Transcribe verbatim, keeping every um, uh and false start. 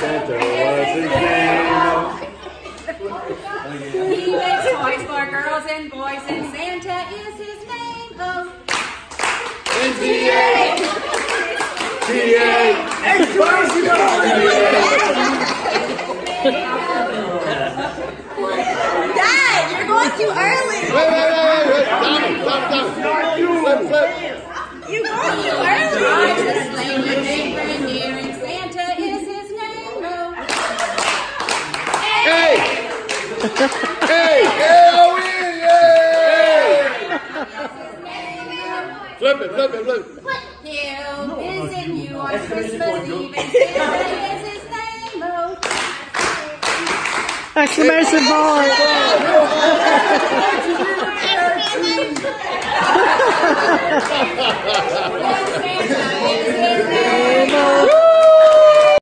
Santa was his name. He makes toys for girls and boys, and Santa is his name. Oh. N T A! T A! Dad, you're going too early. Wait, wait, wait, wait, Tommy, stop, stop. Flip, flip. You're going too early. I'm the sleigh with big reindeer, and Santa is his name. Oh. Hey! Hey! Hey! Oh, yeah! Flip it, flip it, flip it. He'll visit you on Christmas Eve, and Santa is his name. Oh. Exclamation point! Yes, Santa